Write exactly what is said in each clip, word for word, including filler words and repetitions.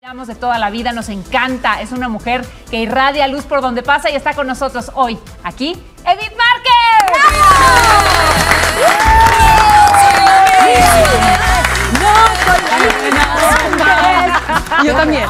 De toda la vida, nos encanta, es una mujer que irradia luz por donde pasa y está con nosotros hoy, aquí, Edith Márquez. Yo también.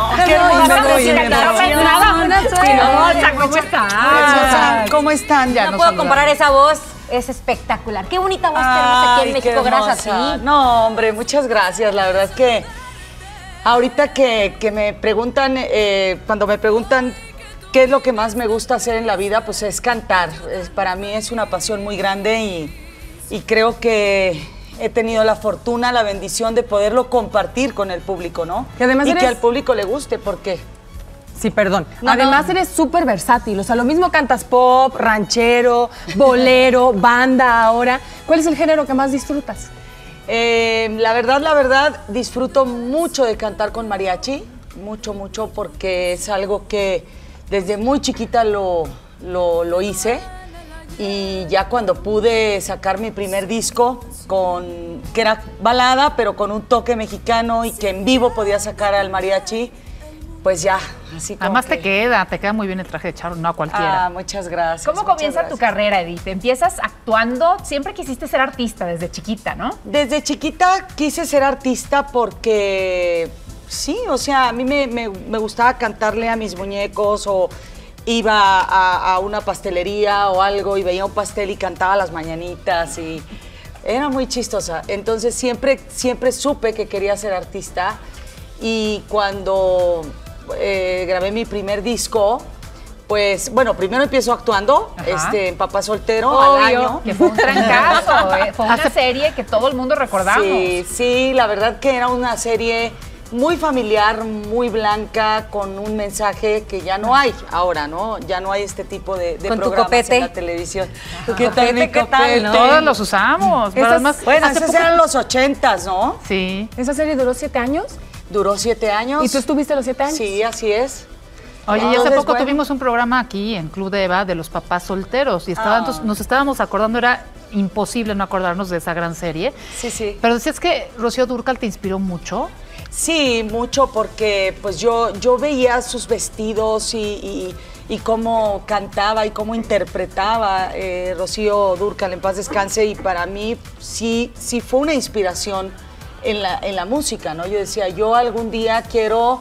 ¿Cómo están? ¿Cómo están? Ya no puedo comparar esa voz, es espectacular. Qué bonita voz tenemos aquí en México, gracias a ti. No, hombre, muchas gracias. La verdad es que ahorita que, que me preguntan, eh, cuando me preguntan qué es lo que más me gusta hacer en la vida, pues es cantar. Es, para mí es una pasión muy grande y, y creo que he tenido la fortuna, la bendición de poderlo compartir con el público, ¿no? Que además y eres... que al público le guste, ¿por qué? Sí, perdón. No, además no. eres súper versátil, o sea, lo mismo cantas pop, ranchero, bolero, banda ahora. ¿Cuál es el género que más disfrutas? Eh, la verdad, la verdad, disfruto mucho de cantar con mariachi, mucho, mucho, porque es algo que desde muy chiquita lo, lo, lo hice y ya cuando pude sacar mi primer disco, con, que era balada, pero con un toque mexicano y que en vivo podía sacar al mariachi, pues ya, así como Además que... te queda, te queda muy bien el traje de charro, no a cualquiera. Ah, muchas gracias. ¿Cómo muchas comienza gracias. tu carrera, Edith? Empiezas actuando, siempre quisiste ser artista desde chiquita, ¿no? Desde chiquita quise ser artista porque, sí, o sea, a mí me, me, me gustaba cantarle a mis muñecos o iba a, a una pastelería o algo y veía un pastel y cantaba las mañanitas y era muy chistosa. Entonces siempre, siempre supe que quería ser artista y cuando eh, grabé mi primer disco, pues, bueno, primero empiezo actuando, este, en Papá Soltero, Obvio, al año. que fue un trancazo, ¿eh? Fue una serie que todo el mundo recordamos. Sí, sí, la verdad que era una serie muy familiar, muy blanca, con un mensaje que ya no hay ahora, ¿no? Ya no hay este tipo de, de Con tu programas copete. en la televisión. Tu ¿Qué copete, tal mi ¿qué tal, copete? no? Todos los usamos. pero Esas- además, bueno, hace esos poco- eran los ochentas, ¿no? Sí. ¿Esa serie duró siete años? Duró siete años. ¿Y tú estuviste los siete años? Sí, así es. Oye, y hace Entonces, poco bueno. tuvimos un programa aquí en Club de Eva de los papás solteros y estaba, Ah. entonces, nos estábamos acordando, era imposible no acordarnos de esa gran serie. Sí, sí. Pero decías que Rocío Dúrcal te inspiró mucho. Sí, mucho porque pues yo, yo veía sus vestidos y, y, y cómo cantaba y cómo interpretaba eh, Rocío Dúrcal, en paz descanse, y para mí sí, sí fue una inspiración en la, en la música, ¿no? Yo decía, yo algún día quiero,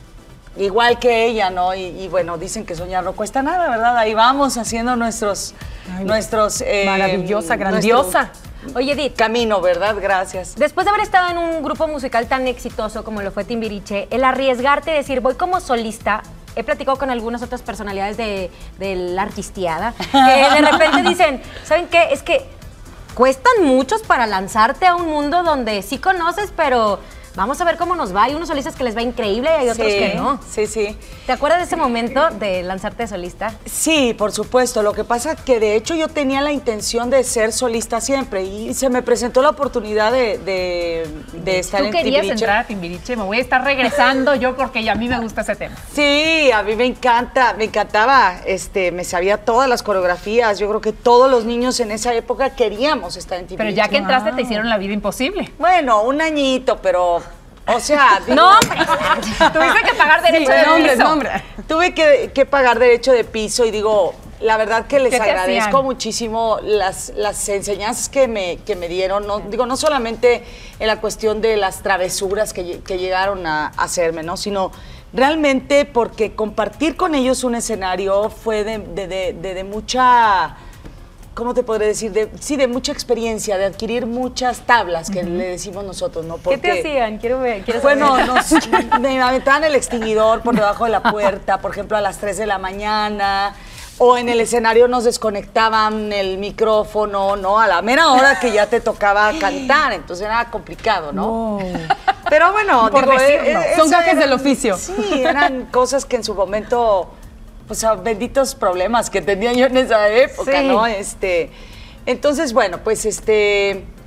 igual que ella, ¿no? Y, y bueno, dicen que soñar no cuesta nada, ¿verdad? Ahí vamos haciendo nuestros... Ay, nuestros eh, maravillosa, nuestro grandiosa. Oye, Edith, camino, ¿verdad? Gracias. después de haber estado en un grupo musical tan exitoso como lo fue Timbiriche, el arriesgarte y decir, voy como solista, he platicado con algunas otras personalidades de, de la artistiada, que de repente dicen, ¿saben qué? Es que cuestan muchos para lanzarte a un mundo donde sí conoces, pero vamos a ver cómo nos va. Hay unos solistas que les va increíble y hay otros Sí, que no. sí, sí. ¿Te acuerdas de ese momento de lanzarte de solista? Sí, por supuesto. Lo que pasa es que de hecho yo tenía la intención de ser solista siempre y se me presentó la oportunidad de, de, de estar Tú en querías Timbiriche. entrar a Timbiriche, me voy a estar regresando yo porque a mí me gusta ese tema. Sí, a mí me encanta, me encantaba, este, me sabía todas las coreografías. Yo creo que todos los niños en esa época queríamos estar en Timbiriche. Pero ya que entraste te hicieron la vida imposible. Bueno, un añito, pero, o sea... digo, No, Tuviste que pagar derecho de nombre, piso. nombre. Tuve que, que pagar derecho de piso y digo, la verdad que les ¿Qué te agradezco hacían? muchísimo las, las enseñanzas que me, que me dieron. No, digo, no solamente en la cuestión de las travesuras que, lle- que llegaron a hacerme, ¿no? Sino realmente porque compartir con ellos un escenario fue de, de, de, de- de mucha... ¿Cómo te podré decir? De, sí, de mucha experiencia, de adquirir muchas tablas, que le decimos nosotros, ¿no? ¿qué te Porque- hacían? Quiero ver. Quiero saber. bueno, nos, me aventaban el extinguidor por debajo de la puerta, por ejemplo, a las tres de la mañana, o en el escenario nos desconectaban el micrófono, ¿no? A la mera hora que ya te tocaba cantar, entonces era complicado, ¿no? Pero bueno, Por digo, decirlo. eh, eh, Son eso gajes eran- del oficio. Sí, eran cosas que en su momento, pues, a benditos problemas que tenía yo en esa época, Sí. ¿no? Este, entonces, bueno, pues, este...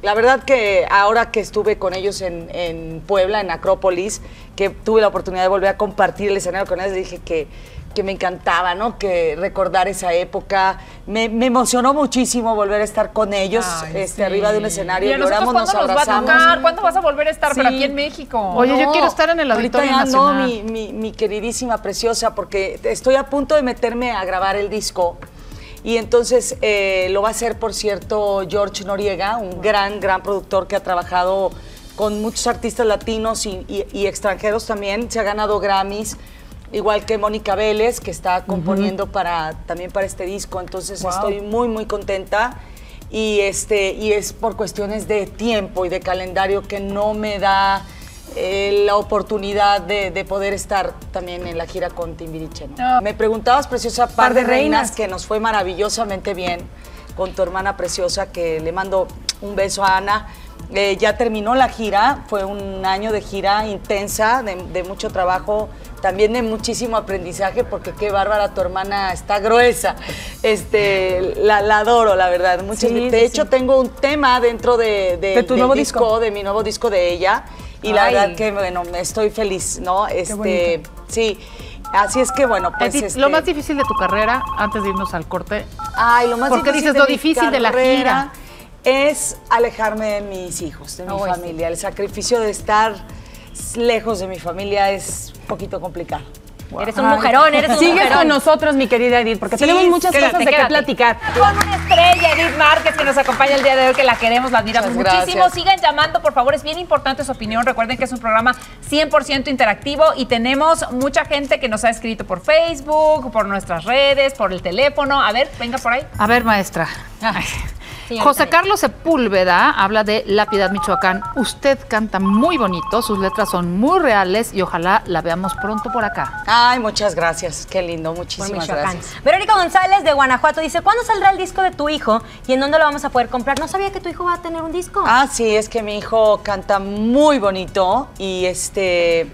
La verdad que ahora que estuve con ellos en, en Puebla, en Acrópolis, que tuve la oportunidad de volver a compartir el escenario con ellos, dije que, que me encantaba, ¿no? Que recordar esa época. Me, me emocionó muchísimo volver a estar con ellos Ay, este, sí. arriba de un escenario. ¿Y a nosotros Lloramos, nos cuándo nos va a abrazamos. tocar? ¿Cuándo vas a volver a estar? Pero aquí en México. Oye, yo No, quiero estar en el ahorita Auditorio ya Nacional. No, mi, mi, mi queridísima preciosa, porque estoy a punto de meterme a grabar el disco. Y entonces eh, lo va a hacer, por cierto, George Noriega, un gran, gran productor que ha trabajado con muchos artistas latinos y, y, y extranjeros también. Se ha ganado Grammys, igual que Mónica Vélez, que está componiendo uh-huh. para, también para este disco. Entonces wow. estoy muy, muy contenta. Y, este, y es por cuestiones de tiempo y de calendario que no me da eh, la oportunidad de, de poder estar también en la gira con Timbiriche, ¿no? No. Me preguntabas, preciosa, Par, Par de, de reinas, reinas, que nos fue maravillosamente bien con tu hermana preciosa, que le mando un beso a Ana. Eh, ya terminó la gira, fue un año de gira intensa, de, de mucho trabajo, también de muchísimo aprendizaje, porque qué bárbara, tu hermana está gruesa. Este, la, la adoro, la verdad. Muchas, sí, de sí, hecho, sí. tengo un tema dentro de, de, ¿De tu del nuevo disco, disco, de mi nuevo disco de ella. Y Ay. la verdad que, bueno, estoy feliz, ¿no? Este, sí. Así es que, bueno, pues... Edith, este, lo más difícil de tu carrera, antes de irnos al corte... Ay, lo más ¿por qué difícil dices lo difícil de la gira? Es alejarme de mis hijos, de mi oh, familia. Sí. El sacrificio de estar lejos de mi familia es un poquito complicado. Wow. Eres un mujerón, eres un Sigues mujerón. con nosotros, mi querida Edith, porque sí, tenemos muchas quédate, cosas de quédate. qué platicar. Con una estrella, Edith Márquez, que nos acompaña el día de hoy, que la queremos, la admiramos Muchas muchísimo. gracias. Sigan llamando, por favor, es bien importante su opinión. Recuerden que es un programa cien por ciento interactivo y tenemos mucha gente que nos ha escrito por Facebook, por nuestras redes, por el teléfono. A ver, venga por ahí. A ver, maestra. Ay. Señorita José Carlos Sepúlveda habla de La Piedad, Michoacán. Usted canta muy bonito, sus letras son muy reales y ojalá la veamos pronto por acá. Ay, muchas gracias, qué lindo, muchísimas gracias. Verónica González de Guanajuato dice, ¿cuándo saldrá el disco de tu hijo y en dónde lo vamos a poder comprar? No sabía que tu hijo va a tener un disco. Ah, sí, es que mi hijo canta muy bonito y este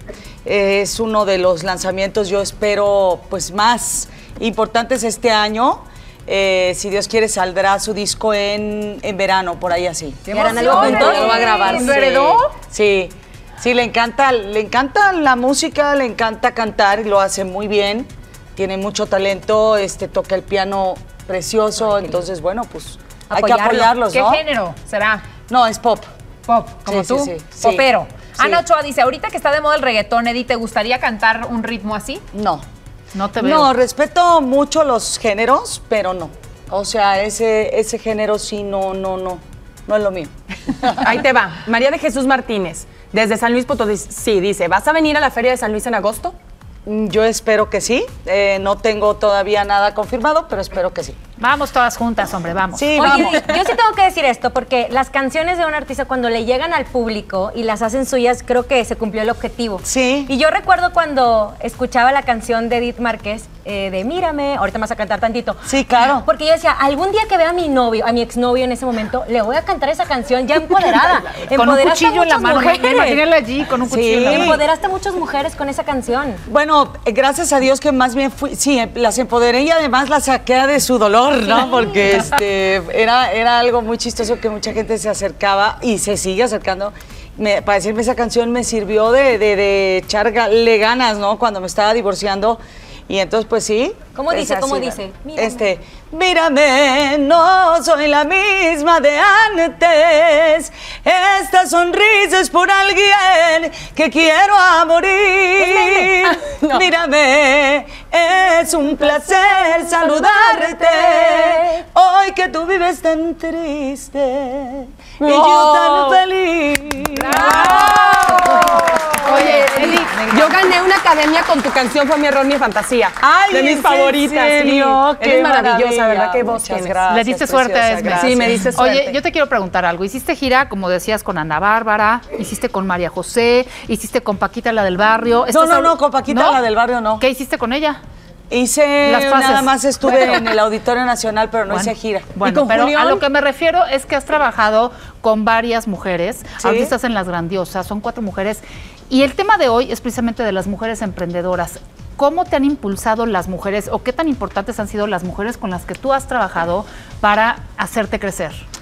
es uno de los lanzamientos, yo espero, pues más importantes este año. Eh, si Dios quiere, saldrá su disco en, en verano, por ahí así. ¿Qué harán algo juntos? Lo va a grabar. ¿Lo heredó? Sí, sí, le encanta, le encanta la música, le encanta cantar, lo hace muy bien, tiene mucho talento, este, toca el piano precioso, Ay, entonces, bueno, pues hay que apoyarlos, ¿Qué ¿no? género será? No, es pop. Pop, como sí, tú, sí, sí, sí. popero. Sí. Ana Ochoa dice, ahorita que está de moda el reggaetón, Edith, ¿te gustaría cantar un ritmo así? No. No te veo. No, respeto mucho los géneros, pero no. O sea, ese, ese género sí, no, no, no. No es lo mío. Ahí te va. María de Jesús Martínez, desde San Luis Potosí, dice, ¿vas a venir a la Feria de San Luis en agosto? Yo espero que sí. Eh, no tengo todavía nada confirmado, pero espero que sí. Vamos todas juntas, hombre, vamos. Sí, Oye, vamos. yo sí tengo que decir esto, porque las canciones de un artista cuando le llegan al público y las hacen suyas, creo que se cumplió el objetivo. Sí. Y yo recuerdo cuando escuchaba la canción de Edith Márquez, eh, de Mírame, ahorita me vas a cantar tantito. Sí, claro. Porque yo decía, algún día que vea a mi novio, a mi exnovio en ese momento, le voy a cantar esa canción ya empoderada. Con un Empoderaste a cuchillo en la muchas mano. mujeres. Imagínala allí con un Sí. cuchillo en la mano. Empoderaste a muchas mujeres con esa canción. Bueno, eh, gracias a Dios que más bien fui, sí, eh, las empoderé y además las saqué de su dolor, ¿no? Porque este, era, era algo muy chistoso que mucha gente se acercaba y se sigue acercando. Me, para decirme esa canción me sirvió de, de, de echarle ganas, ¿no? Cuando me estaba divorciando. Y entonces, pues sí. ¿Cómo dice? así, ¿Cómo ¿no? dice? Mírame. Este, mírame, no soy la misma de antes. Esta sonrisa es por alguien que quiero a morir. No. Mírame, es un placer saludarte. Hoy que tú vives tan triste y yo tan feliz. Oye, Edith, yo gané una academia con tu canción, fue mi error, mi fantasía. Ay, de mis ¿en favoritas. serio? Sí. Qué Eres maravillosa, maravilla. ¿verdad? Qué voz Muchas tienes. gracias, Le diste suerte a preciosa, Esme. gracias. Sí, me diste suerte. Oye, yo te quiero preguntar algo. Hiciste gira, como decías, con Ana Bárbara, hiciste con María José, hiciste con Paquita, la del barrio. No, ¿Estás no, ahí- no, con Paquita, la del barrio, no. ¿Qué hiciste con ella? Hice, Las fases. nada más estuve en el Auditorio Nacional, pero no Bueno, hice gira. Bueno, con pero Julián? a lo que me refiero es que has trabajado con varias mujeres. Sí. Ahorita estás en Las Grandiosas, son cuatro mujeres. Y el tema de hoy es precisamente de las mujeres emprendedoras. ¿Cómo te han impulsado las mujeres o qué tan importantes han sido las mujeres con las que tú has trabajado para hacerte crecer?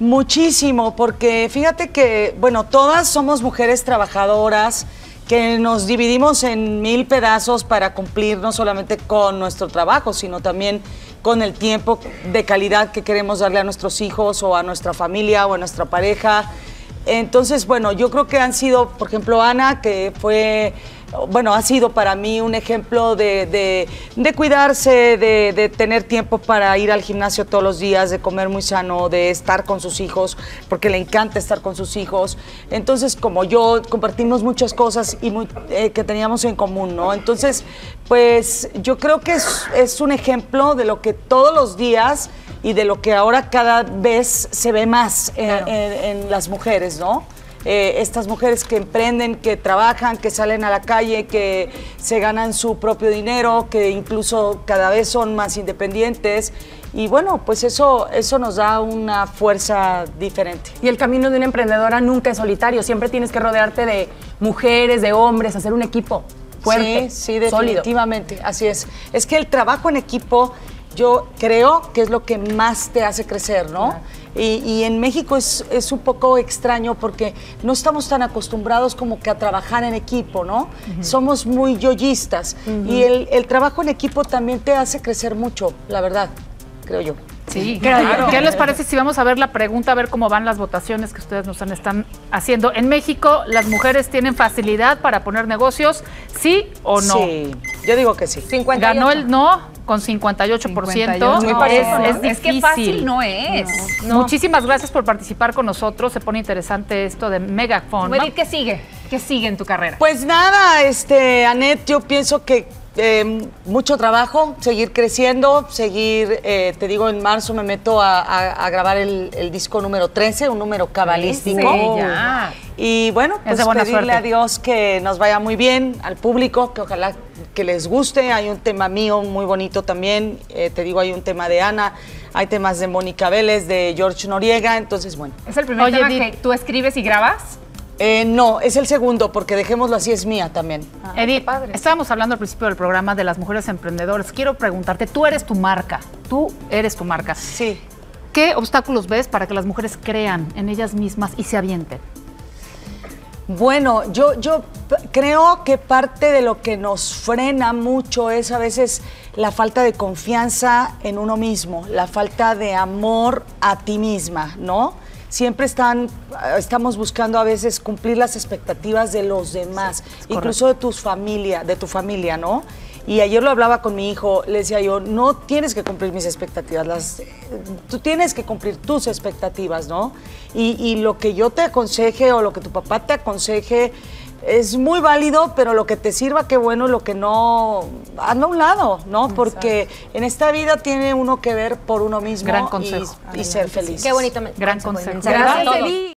Muchísimo, porque fíjate que, bueno, todas somos mujeres trabajadoras que nos dividimos en mil pedazos para cumplir no solamente con nuestro trabajo, sino también con el tiempo de calidad que queremos darle a nuestros hijos o a nuestra familia o a nuestra pareja. Entonces, bueno, yo creo que han sido, por ejemplo, Ana, que fue, bueno, ha sido para mí un ejemplo de, de, de cuidarse, de, de tener tiempo para ir al gimnasio todos los días, de comer muy sano, de estar con sus hijos, porque le encanta estar con sus hijos. Entonces, como yo, compartimos muchas cosas y muy, eh, que teníamos en común, ¿no? Entonces, pues yo creo que es, es un ejemplo de lo que todos los días y de lo que ahora cada vez se ve más en, claro. en, en las mujeres, ¿no? Eh, estas mujeres que emprenden, que trabajan, que salen a la calle, que se ganan su propio dinero, que incluso cada vez son más independientes. Y bueno, pues eso, eso nos da una fuerza diferente. Y el camino de una emprendedora nunca es solitario, siempre tienes que rodearte de mujeres, de hombres, hacer un equipo fuerte, sí, sí, definitivamente, sólido. Así es. Es que el trabajo en equipo, yo creo que es lo que más te hace crecer, ¿no? Claro. Y, y en México es, es un poco extraño porque no estamos tan acostumbrados como que a trabajar en equipo, ¿no? Uh-huh. Somos muy yoyistas. Uh-huh. Y el, el trabajo en equipo también te hace crecer mucho, la verdad, creo yo. Sí, claro. ¿Qué les parece si vamos a ver la pregunta, a ver cómo van las votaciones que ustedes nos están haciendo? En México, ¿las mujeres tienen facilidad para poner negocios? ¿Sí o no? Sí, yo digo que sí. cincuenta y ocho. Ganó el no con cincuenta y ocho por ciento. cincuenta y ocho. No, es, no, es, es que fácil no es. No, no. Muchísimas gracias por participar con nosotros. Se pone interesante esto de Megaphone, ¿no? ¿Qué sigue? ¿Qué sigue en tu carrera? Pues nada, este, Anet, yo pienso que Eh, mucho trabajo, seguir creciendo, seguir, eh, te digo, en marzo me meto a, a, a grabar el, el disco número trece, un número cabalístico. Sí, ya. Y bueno, pues pedirle suerte. a Dios que nos vaya muy bien, al público, que ojalá que les guste. Hay un tema mío muy bonito también, eh, te digo, hay un tema de Ana, hay temas de Mónica Vélez, de George Noriega, entonces bueno. ¿Es el primer Oye, tema que tú escribes y grabas? Eh, no, es el segundo, porque dejémoslo así, es mía también. Ah, Edith, estábamos hablando al principio del programa de las mujeres emprendedoras. Quiero preguntarte, tú eres tu marca, tú eres tu marca. Sí. ¿Qué obstáculos ves para que las mujeres crean en ellas mismas y se avienten? Bueno, yo, yo creo que parte de lo que nos frena mucho es a veces la falta de confianza en uno mismo, la falta de amor a ti misma, ¿no? Siempre están, estamos buscando a veces cumplir las expectativas de los demás, sí, incluso de tus familia, de tu familia, ¿no? Y ayer lo hablaba con mi hijo, le decía yo, no tienes que cumplir mis expectativas, las, tú tienes que cumplir tus expectativas, ¿no? Y, y lo que yo te aconseje o lo que tu papá te aconseje es muy válido, pero lo que te sirva, qué bueno, lo que no, hazlo a un lado, ¿no? Porque Exacto. en esta vida tiene uno que ver por uno mismo Gran consejo. y, y ser feliz. Qué bonito. Gran consejo. Gracias, Gracias.